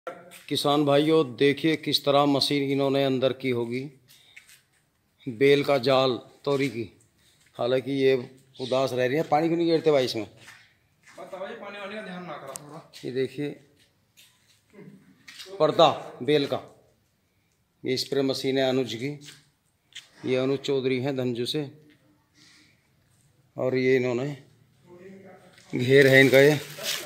किसान भाइयों देखिए किस तरह मशीन इन्होंने अंदर की होगी, बेल का जाल तोरी की। हालांकि ये उदास रह रही है। पानी क्यों नहीं गिरते भाई इसमें? पानी वानी का ध्यान ना करा थोड़ा। ये देखिए पर्दा बेल का। ये स्प्रे मशीन है अनुज की। ये अनुज चौधरी हैं धनजू से, और ये इन्होंने घेर है इनका। ये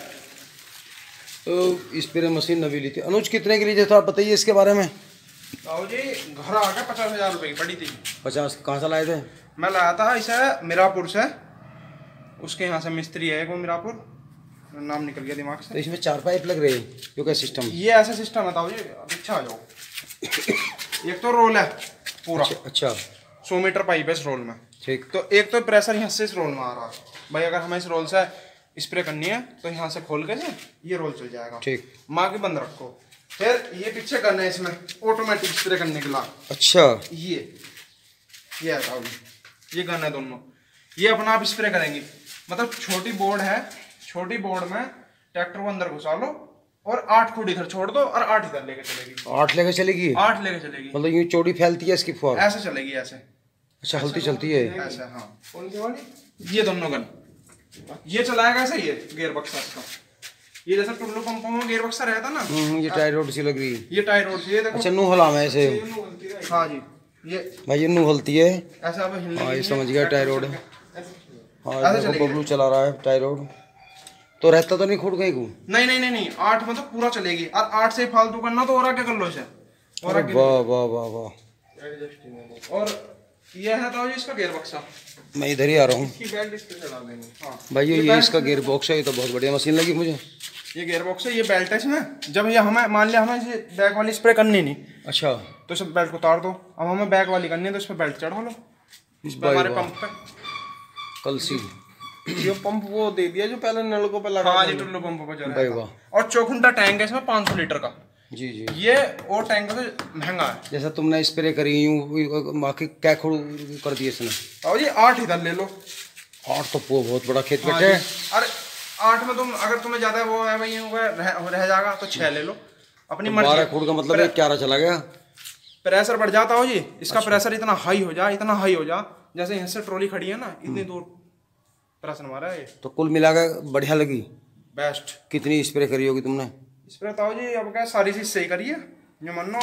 तो स्प्रे मशीन नवी ली थी। अनुज कितने के लिए था आप बताइए इसके बारे में। जी घर आ गया 50,000 रुपए की पड़ी थी। 50 कहाँ से लाए थे? मैं लाया था इसे मीरापुर से, उसके यहाँ से मिस्त्री है वो मीरापुर, नाम निकल गया दिमाग से। तो इसमें 4 पाइप लग रहे हैं, जो क्या सिस्टम? ये ऐसा सिस्टम है जी, अच्छा आ जाओ। एक तो रोल है पूरा। अच्छा 100 मीटर पाइप है इस रोल में। ठीक। तो एक तो प्रेशर यहाँ से इस रोल में आ रहा है भाई। अगर हमें इस रोल से स्प्रे करनी है तो यहाँ से खोल के ये रोल चल जाएगा। ठीक। माँ की बंद रखो। फिर ये पीछे करना है इसमें ऑटोमेटिक स्प्रे करने के लिए। अच्छा ये आता ये गन है दोनों, ये अपना आप स्प्रे करेंगे। मतलब छोटी बोर्ड है, छोटी बोर्ड में ट्रैक्टर को अंदर घुसा लो और 8 खुड इधर छोड़ दो और 8 इधर लेके चलेगी। 8 लेके चलेगी? 8 लेके चलेगी। मतलब यूं चौड़ी फैलती है इसकी फुहार? ऐसे चलेगी ऐसे। अच्छा हल्ती चलती है ऐसे। हाँ कौन सी वाली? ये दोनों गन ये चलाएगा ऐसे। ये गियर बक्सा इसका, ये जैसा टुल्लू पंपों में गियर बक्सा रहता ना। ये टाई रोड सी लग रही है। ये टाई रोड सी है देखो। अच्छा नू हला में ऐसे। हाँ जी ये भाई ये नू हलती है ऐसा। अब हिलने। हाँ ये समझ गया टाई रोड है। हाँ देखो बबलू चला रहा है टाई रोड। तो रहता तो नहीं खुद कहीं को? नहीं 8 में तो पूरा चलेगी। और 8 से फालतू करना तो और आगे कर लो इसे। और आगे वाह वाह वाह वाह। और ये है तो इसका गियर बक्सा। मैं इधर ही आ रहा हूँ। हाँ। भाई ये इसका गियर बॉक्स है। ये तो बहुत बढ़िया मशीन लगी मुझे। ये गियर बॉक्स है, ये बेल्ट है इसमें। जब ये हमें मान लिया हमें ये बैक वाली स्प्रे करनी नहीं। अच्छा तो इस बेल्ट को उतार दो। अब हमें बैक वाली करनी है तो इस पर बेल्ट चढ़ा लो। इस पर हमारे पंप पे कलसी ये पंप वो दे दिया जो पहले नलकों पे लगा। हाँ जी टुल्लू पंप पे चल रहा है। और 4 घंटा टैंक है इसमें 500 लीटर का। जी जी ये और टैंक से महंगा है। जैसा तुमने स्प्रे करी यूं बाकी क्या कर दिए इसने? और ये 8 इधर ले लो। 8 तो बहुत बड़ा खेत बैठे है। अरे 8 में तुम अगर तुम्हें ज्यादा वो है भाई रह जाएगा तो 6 ले लो अपनी मर्जी। 12 फुट का मतलब है 11 चला गया। प्रेशर बढ़ जाता हो जी इसका। अच्छा। प्रेशर इतना हाई हो जा जैसे यहाँ से ट्रॉली खड़ी है ना इतनी दूर प्रेशर हमारा है। तो कुल मिलाकर बढ़िया लगी बेस्ट। कितनी स्प्रे करी होगी तुमने? स्प्रे बताओ जी अब क्या सारी चीज सही करी है। जो मानो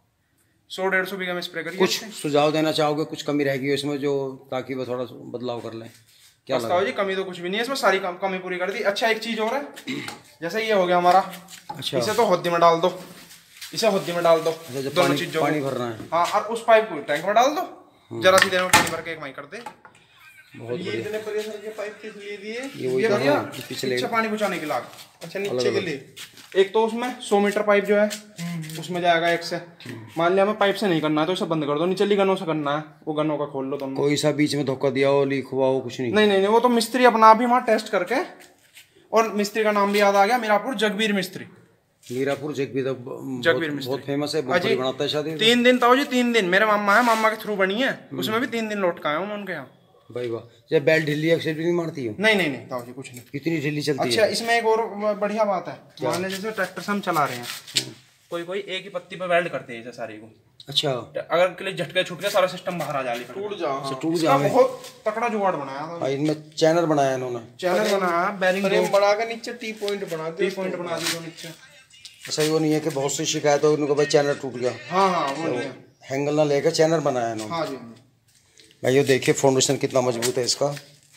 100-150 बीघा में स्प्रे करी। कुछ सुझाव देना चाहोगे? कुछ कमी रहेगी इसमें जो ताकि वो थोड़ा बदलाव कर लें? क्या बताओ जी? कमी तो कुछ भी नहीं है इसमें, सारी कमी पूरी कर दी। अच्छा एक चीज और है, जैसे ये हो गया हमारा। अच्छा इसे तो होद्दी में डाल दो, इसे होद्दी में डाल दो। दोनों चीज पानी भरना है। हाँ और उस पाइप को टैंक में डाल दो। जरा सी देर में पानी भर के एक माई कर दे। बहुत ये इतने प्रेशर के पाइप किस लिए दिए? ये बढ़िया पीछे पानी पहुंचाने के लिए। अच्छा नीचे के लिए एक तो उसमें 100 मीटर पाइप जो है उसमें जाएगा एक से। मान लिया हमें पाइप से नहीं करना है तो इसे बंद कर दो। निचली गनों से करना है, वो गनों का खोल लो दोनों। कोई सा बीच में धोखा दिया हो लीक हुआ हो कुछ नहीं? नहीं वो तो मिस्त्री अपना आप ही वहाँ टेस्ट करके। और मिस्त्री का नाम भी याद आ गया, मीरापुर जगबीर मिस्त्री। मीरापुर जगबीर मिस्त्री बहुत फेमस है, बनाता है शादी। 3 दिन ताऊ जी 3 दिन मेरे मामा है, मामा के थ्रू बनी है। उसमें भी 3 दिन लौट का आया हूँ उनके यहाँ। भाई वाह। जब बेल्ट ढीली है नहीं मारती हो? नहीं ताऊ जी कुछ नहीं। कितनी ढीली चलती है? अच्छा इसमें एक और बढ़िया बात है। मान लीजिए जैसे ट्रैक्टर से हम चला रहे हैं, कोई एक ही पत्ती पे वेल्ड करते हैं सारी को। अच्छा अगर के लिए झटके छूट गया सारा सिस्टम बाहर आ जाए टूट जा। बहुत तकड़ा जुगाड़ बनाया था इनमें। चैनल बनाया इन्होंने। चैनल बनाया बैरिंग बनाकर नीचे टी पॉइंट बना दी नीचे। अच्छा वो नहीं है कि बहुत सी शिकायत हो उनको भाई चैनल टूट गया। हाँ वो हैंगल ना लेकर चैनल बनाया इन्होंने। हाँ जी भाई ये देखिए फाउंडेशन कितना मजबूत है इसका।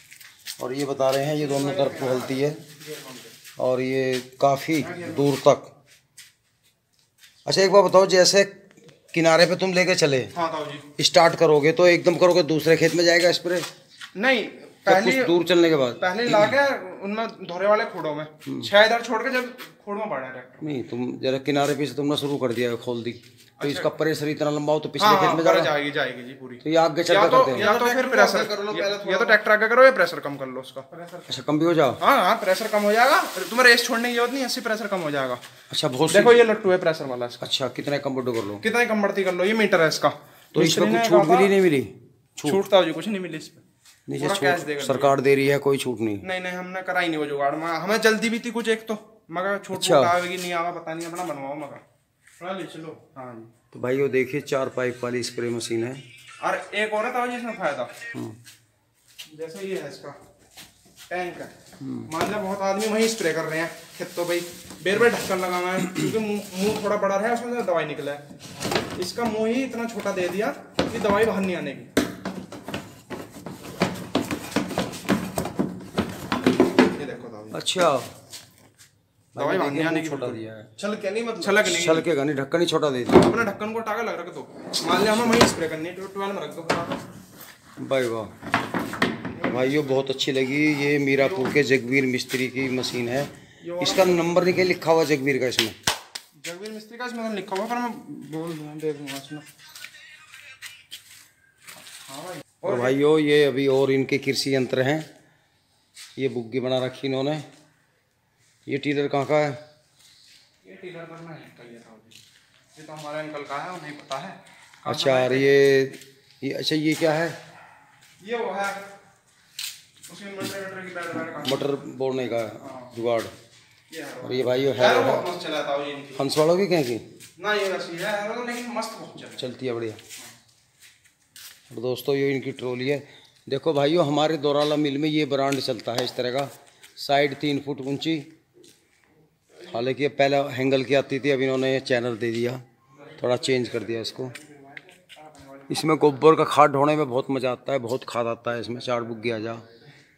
और ये बता रहे हैं ये दोनों तरफ हलती है और ये काफ़ी दूर तक। अच्छा एक बात बताओ, जैसे किनारे पे तुम लेके चले। हाँ जी। स्टार्ट करोगे तो एकदम करोगे दूसरे खेत में जाएगा स्प्रे? नहीं पहले कुछ दूर चलने के बाद पहले लाके उनमें धोरे वाले खोड़ों में 6 इधर छोड़ के जब खोड़ में बढ़ा ट्रैक्टर। नहीं तुम जरा किनारे पे से तुमने शुरू कर दिया खोल दी तो इसका प्रेशर इतना लंबा हो तो पिछले खेत में जाएगी जी पूरी। तो ये आगे चल के करते हैं या तो फिर प्रेशर कर लो पहले, या तो ट्रैक्टर आगे करो या प्रेशर कम कर लो उसका। अच्छा कम भी हो जाओ? हाँ प्रेशर कम हो जाएगा। तुम्हें रेस छोड़ने की जरूरत नहीं, ऐसे प्रेशर कम हो जाएगा। अच्छा बहुत देखो ये लट्टू है प्रेशर वाला इसका। अच्छा कितना कम बढ़ो कर लो? कितना कम बढ़ती कर लो, ये मीटर है इसका। तो इसमें कुछ छूट मिली नहीं? मिली छूट था कुछ नहीं मिली इसमें। नीचे सरकार दे रही है, कोई छूट नहीं? नहीं हमने करा ही नहीं वो जुगाड़ में। हमें जल्दी भी थी कुछ एक तो मगर छोटा आवेगी नहीं आवा पता नहीं, अपना बनवाओ मगर थोड़ा ले चलो। हाँ जी। तो भाई वो देखिए 4 पाइप वाली स्प्रे मशीन है। और एक और है इसमें फायदा, जैसे ये है इसका टैंक है, मान लो बहुत आदमी वहीं स्प्रे कर रहे हैं खेत, तो भाई बेर बेर ढक्कन लगाना है क्योंकि मुंह थोड़ा बड़ा है, उसमें दवाई निकला है। इसका मुंह ही इतना छोटा दे दिया कि दवाई बाहर नहीं आने की। ये देखो दवाई, अच्छा दवाई बाहर नहीं आने की, छोटा दिया है। छलके नहीं, मतलब छलकेगा नहीं, ढक्कन ही छोटा दे दिया। अपना ढक्कन को टाका लग रखा, तो मान लिया हमें वहीं स्प्रे करनी है, ट्वेल्व में रख दो। भाई वाह भाइयों, बहुत अच्छी लगी। ये मीरापुर के जगबीर मिस्त्री की मशीन है। इसका नंबर नहीं क्या लिखा हुआ जगबीर का? इसमें जगबीर मिस्त्री का इसमें लिखा हुआ, पर मैं बोल देखूंगा इसमें। और भाइयों ये अभी और इनके कृषि यंत्र हैं। ये बुग्गी बना रखी इन्होंने। ये टीलर कहाँ का है? ये टीलर करना है ये तो हमारे अंकल का है, नहीं पता है। अच्छा, और ये अच्छा ये क्या है? ये वो है उसमें मटर की बैठ मटर बोलने का जुगाड़। और ये भाई है हंस वालों की क्या की ना, ये रसी है लेकिन मस्त चलती है, बढ़िया। और दोस्तों ये इनकी ट्रॉली है। देखो भाइयों, हमारे दोराला मिल में ये ब्रांड चलता है इस तरह का, साइड 3 फुट ऊंची। हालांकि पहले हैंगल की आती थी, अब इन्होंने ये चैनल दे दिया, थोड़ा चेंज कर दिया इसको। इसमें गोबर का खाद ढोने में बहुत मज़ा आता है, बहुत खाद आता है इसमें। 4 बुग्गी आ जा,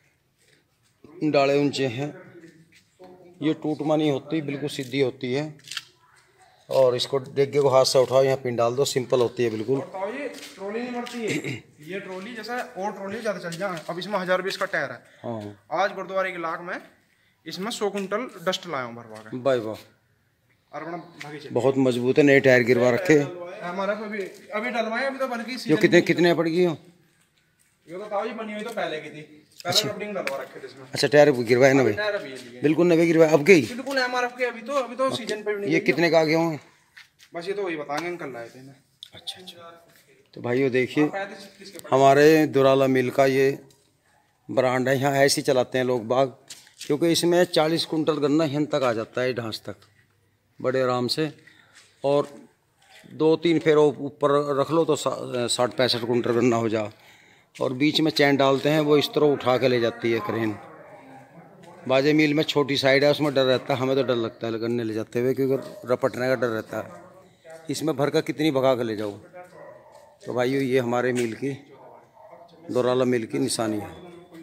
डाले ऊंचे हैं। ये टूटमा नहीं होती, बिल्कुल सीधी होती है। और इसको डेगे को हाथ से उठाओ, यहाँ पिन डाल दो, सिंपल होती है बिल्कुल। ये ट्रॉली नहीं बढ़ती है, ये ट्रॉली जैसा और ट्रॉली ज़्यादा चल जाए। अब इसमें 1000 रुपये इसका टायर है। हाँ, आज गुरुद्वारे के लाख में इसमें 100 कुंटल डस्ट लाया हूँ भरवा के। भाई वाह, और अपना बहुत मजबूत है। नए टायर गिरवा रखे हमारा अभी डलवाए, अभी तो बल्कि जो कितने पड़ गई हो? ये तो ताऊ जी बनी हुई तो पहले की थी, पहले रबड़िंग डलवा रखे थे इसमें। अच्छा, टायर गिरवाए ना भाई? बिल्कुल नवे गिरवाए, अब गई बिल्कुल एमआरएफ के। अभी तो सीजन पे भी नहीं। ये कितने का आ गया होंगे? बस ये तो वही बताएंगे, अंकल लाए थे। अच्छा, तो भाइयों देखिए, हमारे दुराला मिल का ये ब्रांड है। यहाँ ऐसे ही चलाते हैं लोग बाग, क्योंकि इसमें 40 कुंटल गन्ना यहाँ तक आ जाता है, ढांस तक, बड़े आराम से। और 2-3 फेरों ऊपर रख लो तो 60-65 कुंटल गन्ना हो जा। और बीच में चैन डालते हैं, वो इस तरह उठा के ले जाती है क्रेन। बाजे मिल में छोटी साइड है, उसमें डर रहता है, हमें तो डर लगता है गन्ने ले जाते हुए, क्योंकि रपटने का डर रहता है। इसमें भर कर कितनी भगा के ले जाओ। तो भाइयों ये हमारे मिल की, दोराला मिल की निशानी है।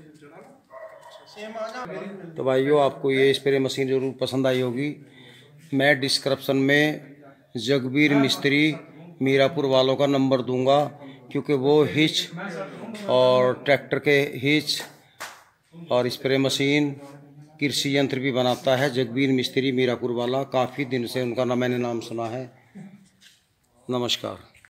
तो भाइयों आपको ये स्प्रे मशीन ज़रूर पसंद आई होगी। मैं डिस्क्रिप्शन में जगबीर मिस्त्री मीरापुर वालों का नंबर दूंगा, क्योंकि वो हिच और ट्रैक्टर के हिच और स्प्रे मशीन, कृषि यंत्र भी बनाता है। जगबीर मिस्त्री मीरापुर वाला, काफ़ी दिन से उनका मैंने नाम सुना है। नमस्कार।